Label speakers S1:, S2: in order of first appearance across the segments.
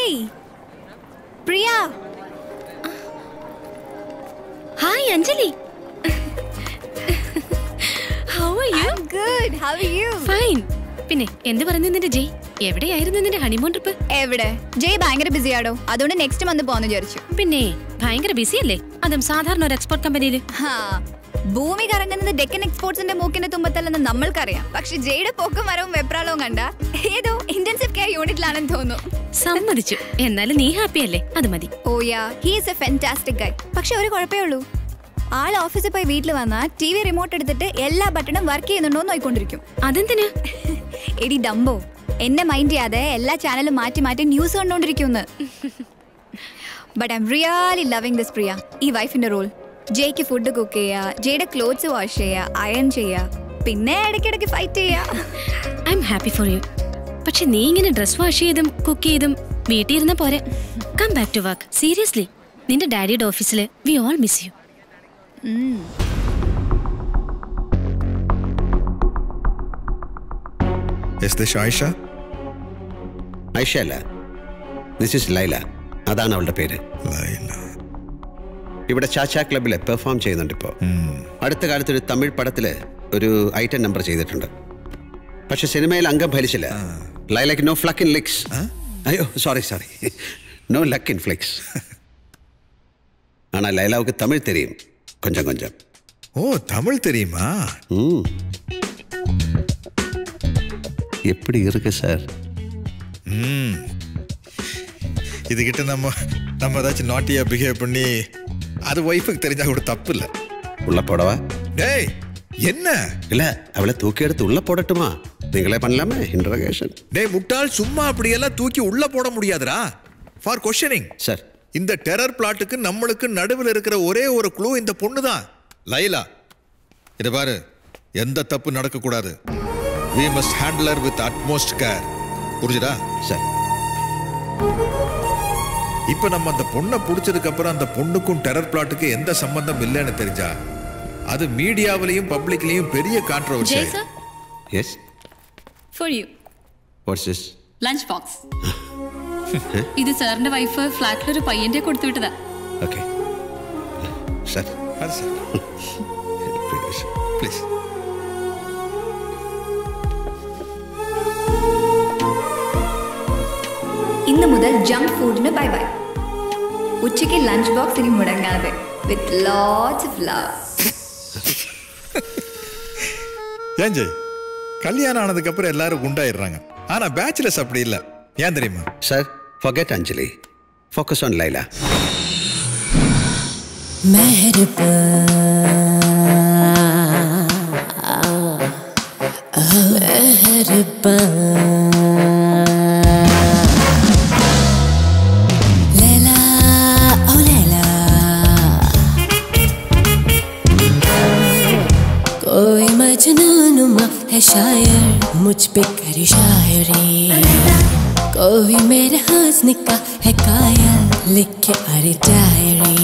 S1: Hey, Priya.
S2: Hi, Anjali. How are you?
S1: I'm good. How are you?
S2: Fine. പിന്നെ എന്ത് പറഞ്ഞു നിന്റെ ജയ്? എവിടെയായിരുന്നു നിന്റെ ഹണിമൂൺ ട്രിപ്പ്?
S1: എവിടെ? ജയ് ഭയങ്കര ബിസി ആടോ. അതുകൊണ്ട് നെക്സ്റ്റ് മന്ത് പോകാന്ന് വിചാരിച്ചു.
S2: പിന്നെ ഭയങ്കര ബിസി അല്ലേ? അതും സാധാരണ ഒരു എക്സ്പോർട്ട് കമ്പനിയിൽ.
S1: ഭൂമി കറങ്ങുന്നത് ഡെക്കൻ എക്സ്പോർട്സിന്റെ മൂക്കിന്റെ തുമ്പത്തല്ലെന്ന് നമ്മൾക്കറിയാം. പക്ഷെ ജയുടെ പോക്കും വരവും വെപ്രാളവും കണ്ട ഏതോ ഇന്റൻസീവ് കെയർ യൂണിറ്റിലാണെന്ന് തോന്നുന്നു.
S2: സമ്മതിച്ചു. എന്നാലും നീ ഹാപ്പി അല്ലേ? അത് മതി.
S1: Oh yeah, he is a fantastic guy. പക്ഷെ ഒരു കുഴപ്പമേ ഉള്ളൂ. ആൾ ഓഫീസിൽ പോയി വീട്ടിൽ വന്നാൽ TV റിമോട്ട് എടുത്തിട്ട് എല്ലാ ബട്ടണും വർക്ക് ചെയ്യുന്നുണ്ടോ എന്ന് നോക്കിക്കൊണ്ടിരിക്കും.
S2: അതെന്തിനാ?
S1: എടി ഡംബോ, എന്നെ മൈൻഡ് ചെയ്യാതെ എല്ലാ ചാനലും മാറ്റി മാറ്റി ന്യൂസ് കണ്ടോണ്ടിരിക്കുന്നു. But I'm really loving this Priya. ഈ വൈഫിന്റെ റോൾ. ജയ്ക്ക് ഫുഡ് കുക്ക് ചെയ്യുക, ജയുടെ ക്ലോത്ത്സ് വാഷ് ചെയ്യുക, അയൺ ചെയ്യുക, പിന്നെ ഇടയ്ക്കിടയ്ക്ക് ഫൈറ്റ് ചെയ്യുക.
S2: I'm happy for you. പക്ഷെ നീ ഇങ്ങനെ ഡ്രസ് വാഷ് ചെയ്തും കുക്ക് ചെയ്തും വീട്ടിൽ ഇരുന്ന പോരെ. Come back to work. Seriously, നിന്റെ ഡാഡിയുടെ ഓഫീസിൽ we all miss you.
S3: Is this Aisha?
S4: Aisha അല്ല, this is Lailaa. അതാണ് അവളുടെ പേര്.
S3: Lailaa.
S4: ഇവിടെ ചാച്ചാ ക്ലബിൽ പെർഫോം ചെയ്യുന്നുണ്ട് ഇപ്പോൾ. അടുത്ത കാലത്തൊരു തമിഴ് പടത്തിൽ ഒരു ഐറ്റം നമ്പർ ചെയ്തിട്ടുണ്ട്. പക്ഷെ സിനിമയിൽ അംഗം ഫലിച്ചില്ല. ലൈലയ്ക്ക് നോ ഫ്ലക്ക് ഇൻ ലിക്സ്. അയ്യോ sorry no luck in flicks. ஆனால் லைலாவுக்கு தமிழ் தெரியும் கொஞ்சம் கொஞ்சம்.
S3: ஓ, தமிழ் தெரியுமா?
S4: எப்படி இருக்கு சார்?
S3: இதுகிட்ட நம்ம ஏதாச்சும் நாட்டியா பிஹேவ் பண்ணி அது ஒய்ஃபுக்கு தெரிஞ்சா கூட தப்பு இல்லை.
S4: உள்ள போடவா?
S3: டேய் என்ன?
S4: இல்ல அவளை தூக்கி எடுத்து உள்ள போடட்டுமா? நீங்களே பண்ணலாமே இன்டரோகேஷன்.
S3: டேய் முட்டாள், சும்மா அப்படியெல்லாம் தூக்கி உள்ள போட முடியாதுடா. For questioning.
S4: சார்,
S3: இந்த டெரர் பிளாட்டுக்கு நம்மளுக்கு நடுவில் இருக்கிற ஒரே ஒரு க்ளூ இந்த பொண்ணு தான், லைலா. இதை பாரு, எந்த தப்பு நடக்கக்கூடாது. We must handle her with utmost care. புரிஞ்சுதா?
S4: சார்,
S3: இப்போ நம்ம அந்த பொண்ணை பிடிச்சதுக்கு அப்புறம் அந்த பொண்ணுக்கும் டெரர் பிளாட்டுக்கு எந்த சம்பந்தம் இல்லைன்னு தெரிஞ்சா அது மீடியாவிலையும் பப்ளிக்லையும் பெரிய controversy.
S2: Jay sir?
S4: Yes.
S2: For you.
S4: What's this?
S2: Lunch box. ഇത് സാറിന്റെ വൈഫ് ഫ്ലാറ്റിൽ ഒരു പയ്യന്റെ കൊടുത്തു വിട്ടതാ.
S4: Okay. Sir.
S3: Please.
S1: ഇന്ന് മുതൽ ജങ്ക് ഫുഡിന് ബൈ ബൈ. ഉച്ചയ്ക്ക് ലഞ്ച് ബോക്സ് ഇനി മുടങ്ങാതെ. With lots of love.
S3: ஏன் ஜெய், கல்யாணம் ஆனதுக்கு அப்புறம் எல்லாரும் குண்டாயிடுறாங்க. ஆனா பேச்சுலர்ஸ் அப்படி இல்ல. ஏன் தெரியுமா?
S4: Sir, forget Anjali. Focus on Lailaa.
S5: Meharuba, Meharuba, Lailaa, oh Lailaa, कोई मजनून माफ है शायर, मुझ पे करी शायरी. कोई मेरे हुस्न का है कायल, लिखे अरे डायरी.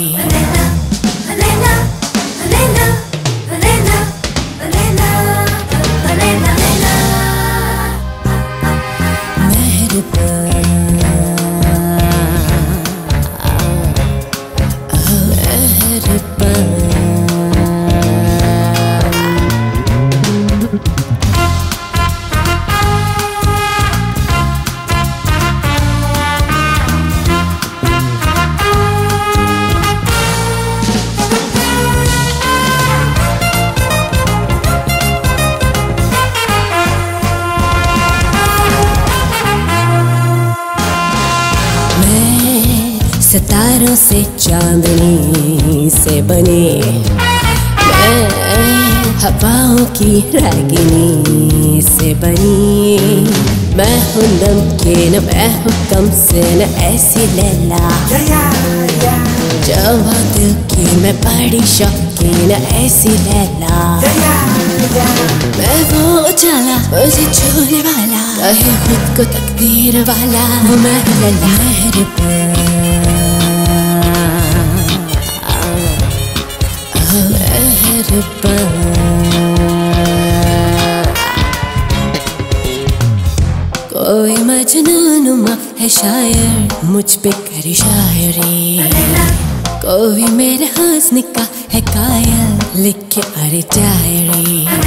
S5: सितारों से चांदनी से बने मैं, हवाओं की रागिनी से बनी मैं हूँ नमकीन, मैं हूँ कम से न ऐसी लैला. जवा दिल की मैं बड़ी शौकीन ऐसी लैला. मैं वो उजाला मुझे छूने वाला, कहे खुद को तकदीर वाला, वो मैं लैला. Meharuba, कोई मजनू नुमा है शायर, मुझ पे करी शायरी। कोई मेरे हुस्न का है कायल, लिखे अरे डायरी।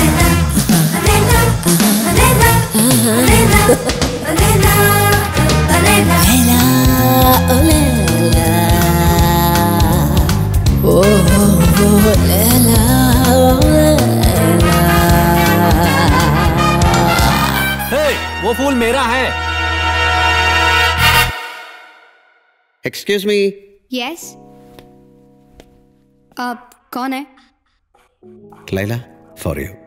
S5: लैला ओ लैला, ओ लैला ओ लैला।
S6: वो फूल मेरा है।
S4: Excuse me.
S1: यस, आप कौन है?
S4: Laila, for you.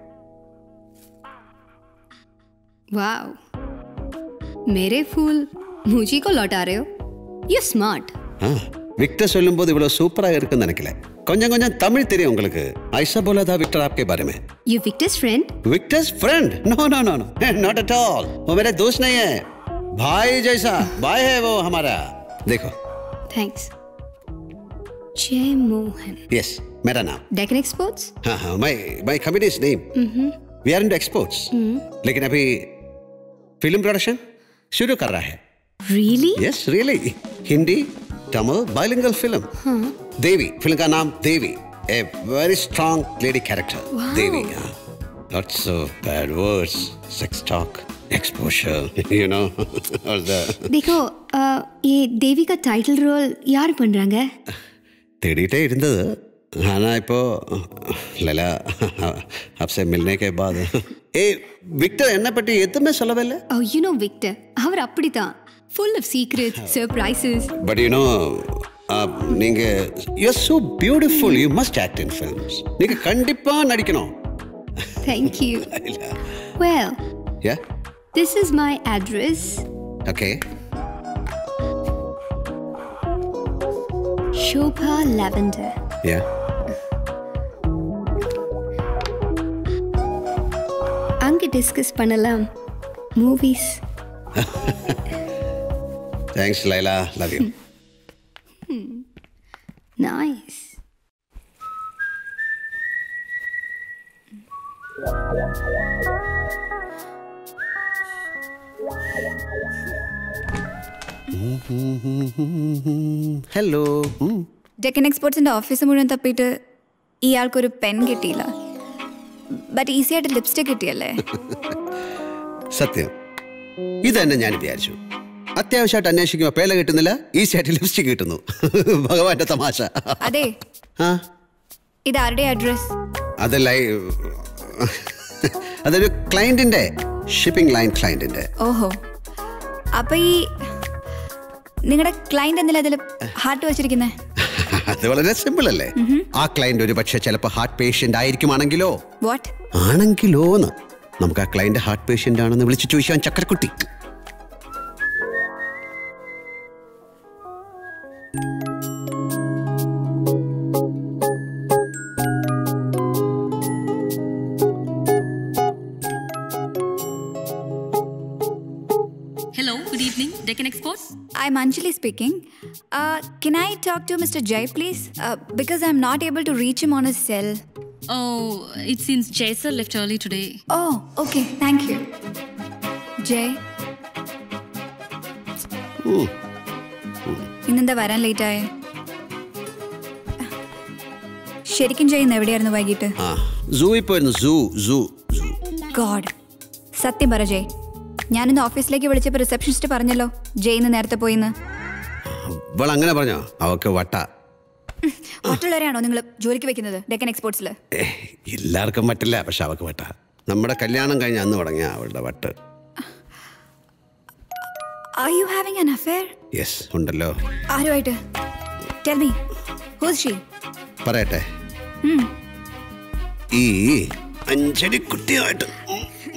S1: वाओ, मेरे फूल मुझी को लौटा रहे हो? You smart.
S4: विक्टर சொல்லும்போது இவ்வளவு சூப்பரா இருக்குன்னு நினைக்கல. கொஞ்சம் கொஞ்சம் தமிழ் தெரியும் உங்களுக்கு. ऐसा बोला था विक्टर आपके बारे में.
S1: You Victor's friend?
S4: Victor's friend? No, not at all. वो मेरा दोस्त नहीं है, भाई जैसा भाई है वो हमारा. देखो.
S1: Thanks. जय मोहन.
S4: Yes, मेरा नाम.
S1: Deccan Exports?
S4: हाँ, my company's name. We are into exports. लेकिन अभी फिल्म प्रोडक्शन शुरू कर रहा है.
S1: Really?
S4: Yes, really. Hindi Tamil bilingual film. Devi, film का नाम देवी. A very strong lady character.
S1: Wow.
S4: Devi. Lots of bad words, sex talk, exposure, you know. All the.
S1: देखो, ये देवी का टाइटल रोल यार बन रहा है.
S4: தேடிட்டே இருந்தது. ஆனா இப்போ லலா आपसे मिलने के बाद விக்டர் என்ன பத்தி எதுமே சொல்லவே இல்ல.
S1: Oh, you know Victor. அவர் அப்படிதான். Full of secrets, surprises.
S4: But you know, நீங்க you're so beautiful. You must act in films. நீங்க கண்டிப்பா நடிக்கணும்.
S1: Thank you. Well,
S4: yeah.
S1: This is my address.
S4: Okay.
S1: Shobha Lavender.
S4: Yeah.
S1: அங்க discuss பண்ணலாம் movies.
S4: Thanks, Lailaa. Love you.
S1: Nice.
S4: Hello.
S1: Deccan എക്സ്പോർട്സിന്റെ office മുഴുവൻ തപ്പിയിട്ട് ഇയാൾക്കൊരു പെൻ കിട്ടിയില്ല. ബട്ട് ഈസി ആയിട്ട് ലിപ്സ്റ്റിക് കിട്ടിയല്ലേ?
S4: സത്യം, ഇത് തന്നെ ഞാൻ വിചാരിച്ചു. അത്യാവശ്യമായിട്ട് അന്വേഷിക്കുമ്പോൾ പേല കിട്ടുന്നില്ല, ഈസി ആയിട്ട് ലിപ്സ്റ്റിക് കിട്ടുന്നു. ഭഗവാന്റെ തമാശ.
S1: അതെ, ഇത് ആരുടെ അഡ്രസ്?
S4: അതൊരു ക്ലയന്റിന്റെ, ഷിപ്പിംഗ് ലൈൻ ക്ലയന്റിന്റെ.
S1: ഓഹോ, അപ്പൊ ഈ നിങ്ങളുടെ ക്ലയന്റ് എന്തിനാ അതിൽ ഹാർട്ട് വെച്ചിരിക്കുന്നേ?
S4: അത് വളരെ സിമ്പിൾ അല്ലേ. ആ ക്ലയന്റ് ഒരു പക്ഷെ ചിലപ്പോൾ ഹാർട്ട് പേഷ്യന്റ് ആയിരിക്കുമാണെങ്കിലോ.
S1: വാട്ട്?
S4: ആണെങ്കിലോന്ന് നമുക്ക് ആ ക്ലയന്റ് ഹാർട്ട് പേഷ്യന്റ് ആണെന്ന് വിളിച്ചു ചോദിക്കാൻ ചക്കരക്കുട്ടി.
S2: Hello, good evening, Deccan Exports.
S1: I'm Anjali speaking. Can I talk to Mr. Jay, please? Because I'm not able to reach him on his cell.
S2: Oh, it seems Jay sir left early today.
S1: Oh, okay. Thank you. Jay? ഇന്നെന്താ വരാൻ late ആയേ? ശരിക്കും ചെയ്യുന്ന എവിടെയായിരുന്നു വൈകിട്ട്? God, സത്യം പറ ജയ്. ഞാനിന്ന് ഓഫീസിലേക്ക് വിളിച്ചപ്പോൾ റിസപ്ഷനിസ്റ്റ് പറഞ്ഞല്ലോ ജയിന്ന് നേരത്തെ പോയിന്ന്.
S4: അങ്ങനെ പറഞ്ഞോ? അവക്ക് വട്ട.
S1: മറ്റുള്ളവരെയാണോ നിങ്ങൾ ജോലിക്ക് വെക്കുന്നത് ഡെക്കൻ എക്സ്പോർട്സിൽ?
S4: എല്ലാവർക്കും പറ്റില്ല, പക്ഷെ അവക്ക് വട്ട. നമ്മുടെ കല്യാണം കഴിഞ്ഞ അന്ന് തുടങ്ങിയ അവളുടെ വട്ട്.
S1: Are you having an affair?
S4: Yes, ഉണ്ടല്ലോ.
S1: ആരുമായിട്ട്? Tell me, who's she?
S4: പറയട്ടെ. ഈ അഞ്ജലി കുട്ടിയായിട്ട്.